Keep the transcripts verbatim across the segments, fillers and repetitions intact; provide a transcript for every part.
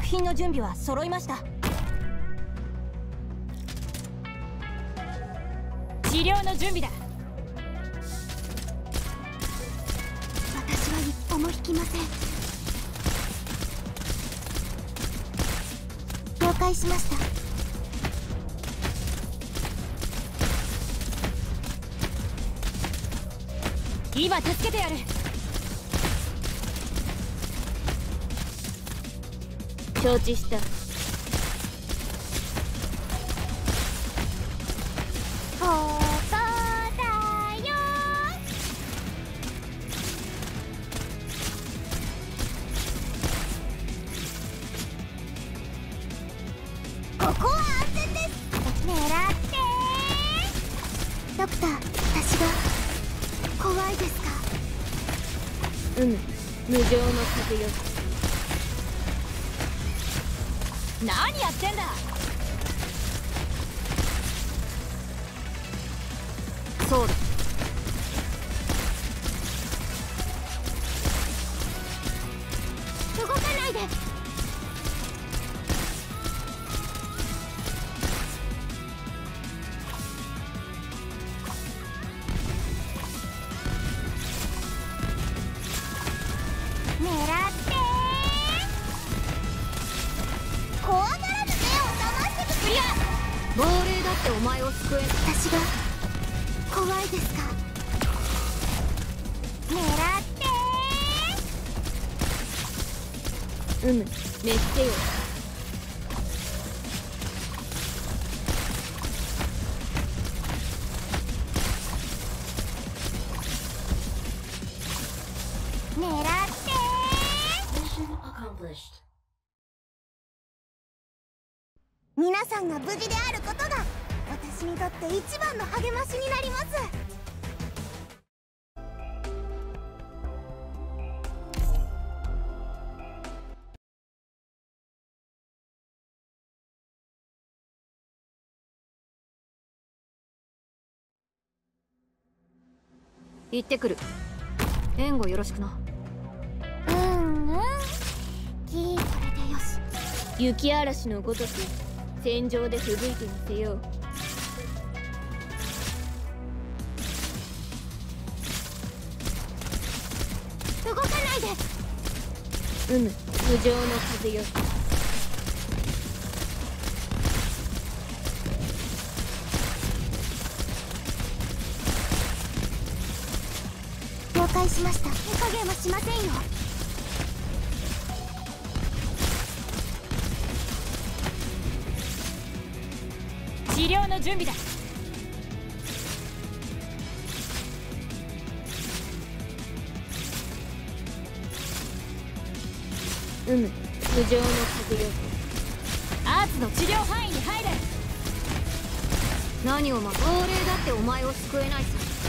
薬品の準備は揃いました。治療の準備だ。 私は一歩も引きません。了解しました。 今助けてやる。承知した。 ここだよ。ここは安全です。狙ってー。ドクター、私が怖いですか？ うむ、無情の風よ。何やってんだ。そうだ。 動かないで。狙ってー。怖がらず目を覚ましてくれ。 亡霊だってお前を救え。 私が怖いですか？狙ってー。うむ、滅せよ。 狙って皆さんが無事であることが私にとって一番の励ましになります。 行ってくる。援護よろしくな。 うんうん、きこれでよし。 雪嵐のごとく戦場で吹雪いてみせよう。 動かないで。 うむ、無情の風よ。 了解しました。手加減はしませんよ。 治療の準備だ。うむ、無情の風よ。アーツの治療範囲に入れ。何をま、亡霊だってお前を救えないさ。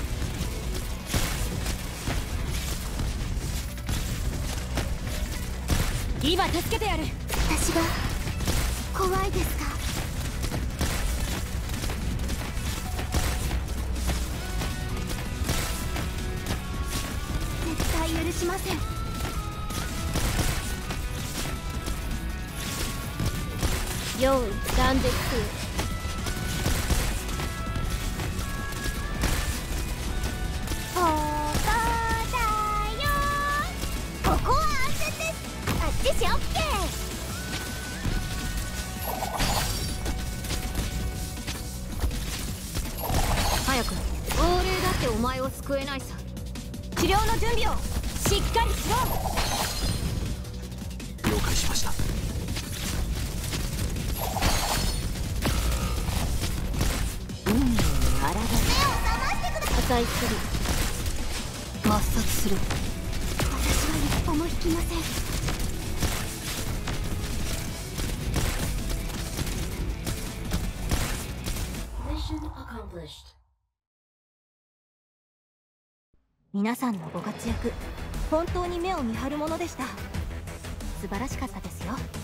今助けてやる。 私が怖いですか？絶対許しません。 用意断絶せよ。 ここだよ。ここは安全です。あっちしオッケー。 早く。亡霊だってお前を救えないさ。治療の準備をしっかりしろ。 了解しました。 運命にあらが目を覚ましてください。 破壊する。抹殺する。 私は一歩も引きません。 皆さんのご活躍、本当に目を見張るものでした。素晴らしかったですよ。